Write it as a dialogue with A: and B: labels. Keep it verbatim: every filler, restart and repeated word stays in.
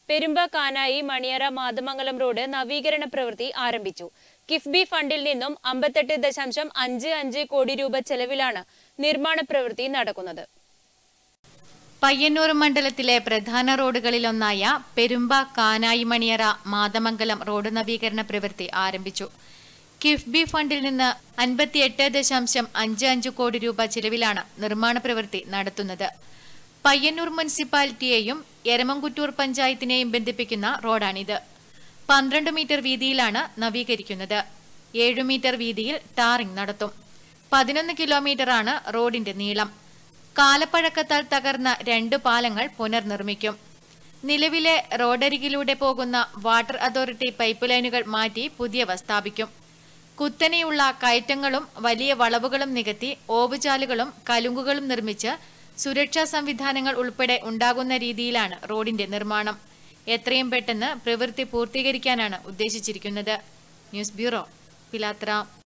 A: പെരുമ്പ കാനായി മണിയറ Mathamangalam road നവീകരണ പ്രവൃത്തി ആരംഭിച്ചു. കിഫ്ബി ഫണ്ടിൽ നിന്നും അമ്പത്തെട്ട് ദശാംശം അഞ്ച് അഞ്ച് കോടി രൂപ ചെലവിലാണ് നിർമ്മാണ പ്രവൃത്തി നടക്കുന്നത്.
B: പയ്യന്നൂർ മണ്ഡലത്തിലെ പ്രധാന റോഡുകളിലൊന്നായ പെരുമ്പ കാനായി മണിയറ മാതമംഗലം റോഡ് നവീകരണ പ്രവൃത്തി ആരംഭിച്ചു. കിഫ്ബി ഫണ്ടിൽ നിന്ന് അൻപത്തിയെട്ട് ദശാംശം അഞ്ച് അഞ്ച് കോടി രൂപ ചെലവിലാണ് നിർമ്മാണ പ്രവൃത്തി നടത്തുന്നത്. പയ്യന്നൂർ മുനിസിപ്പാലിറ്റിയെയും എരമംകുറ്റൂർ പഞ്ചായത്തിനെയും ബന്ധിപ്പിക്കുന്ന റോഡാണിത്. പന്ത്രണ്ട് മീറ്റർ വീതിയിലാണ് നവീകരിക്കുന്നത്. ഏഴു മീറ്റർ വീതിയിൽ ടാറിംഗ് നടത്തും. പതിനൊന്ന് കിലോമീറ്ററാണ് റോഡിന്റെ നീളം. കാലപ്പഴക്കത്താൽ തകർന്ന രണ്ട് പാലങ്ങൾ പുനർനിർമ്മിക്കും. നിലവിലെ റോഡരികിലൂടെ പോകുന്ന വാട്ടർ അതോറിറ്റി പൈപ്പ് ലൈനുകൾ മാറ്റി പുതിയവ സ്ഥാപിക്കും. കുത്തനെയുള്ള കയറ്റങ്ങളും വലിയ വളവുകളും നികത്തി ഓവുചാലുകളും കലുങ്കുകളും നിർമ്മിച്ച് സുരക്ഷാ സംവിധാനങ്ങൾ ഉൾപ്പെടെ ഉണ്ടാകുന്ന രീതിയിലാണ് റോഡിന്റെ നിർമ്മാണം. എത്രയും പെട്ടെന്ന് പ്രവൃത്തി പൂർത്തീകരിക്കാനാണ് ഉദ്ദേശിച്ചിരിക്കുന്നത്. News bureau, Pilathara.